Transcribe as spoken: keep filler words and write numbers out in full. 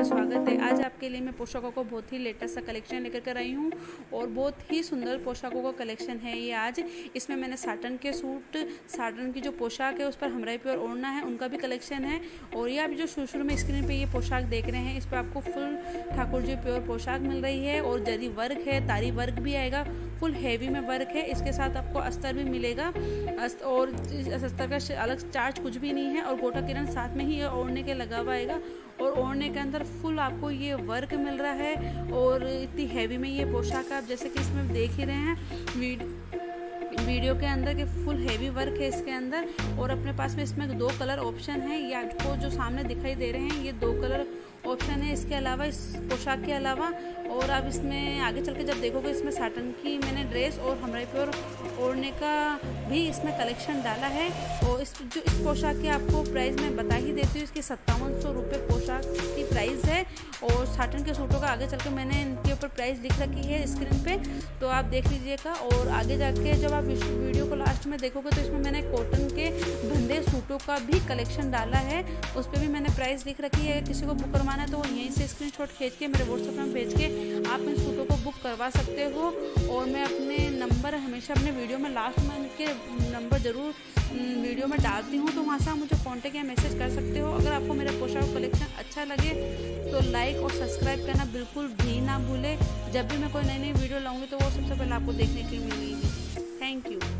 स्वागत है। आज आपके लिए मैं पोशाकों को बहुत ही लेटेस्ट सा कलेक्शन लेकर कर आई हूँ और बहुत ही सुंदर पोशाकों का कलेक्शन है ये आज। इसमें मैंने साटन के सूट, साटन की जो पोशाक है उस पर हमराई प्योर ओढ़ना है, उनका भी कलेक्शन है। और ये आप जो शुरू शुरू में स्क्रीन पे ये पोशाक देख रहे हैं, इस पर आपको फुल ठाकुर जी प्योर पोशाक मिल रही है और जरी वर्क है, तारी वर्क भी आएगा, फुल हैवी में वर्क है। इसके साथ आपको अस्तर भी मिलेगा और अस्तर का अलग चार्ज कुछ भी नहीं है और गोटा किरण साथ में ही ओढ़ने के लगा हुआ आएगा और ओढ़ने के अंदर फुल आपको ये वर्क मिल रहा है और इतनी हैवी में ये पोशाक आप जैसे कि इसमें देख ही रहे हैं वीडियो के अंदर के फुल हैवी वर्क है इसके अंदर। और अपने पास में इसमें दो कलर ऑप्शन है, ये आपको जो सामने दिखाई दे रहे हैं ये दो कलर ऑप्शन है इसके अलावा, इस पोशाक के अलावा। और आप इसमें आगे चल के जब देखोगे इसमें साटन की मैंने ड्रेस और हमराई प्योर ओढ़ने का भी इसमें कलेक्शन डाला है। और इस जो इस पोशाक की आपको प्राइस मैं बता ही देती हूँ, इसकी सत्तावन सौ रुपये पोशाक की प्राइस है। और साटन के सूटों का आगे चल के मैंने इनके ऊपर प्राइस लिख रखी है स्क्रीन पे, तो आप देख लीजिएगा। और आगे जाके जब आप इस वीडियो को लास्ट में देखोगे तो इसमें मैंने कॉटन के बंधे सूटों का भी कलेक्शन डाला है, उस पर भी मैंने प्राइस लिख रखी है। किसी को बुक करवाना है तो वो यहीं से स्क्रीनशॉट खींच के मेरे व्हाट्सएप में भेज के आप इन सूटों को बुक करवा सकते हो। और मैं अपने नंबर हमेशा अपने वीडियो में लास्ट में इनके नंबर ज़रूर वीडियो में डालती हूँ, तो वहाँ से आप मुझे कॉन्टेक्ट या मैसेज कर सकते हो। अगर आपको मेरा पोशाक कलेक्शन अच्छा लगे तो लाइक और सब्सक्राइब करना बिल्कुल भी ना भूलें। जब भी मैं कोई नई नई वीडियो लाऊंगी तो वो सबसे पहले आपको देखने के लिए मिलेगी। Thank you.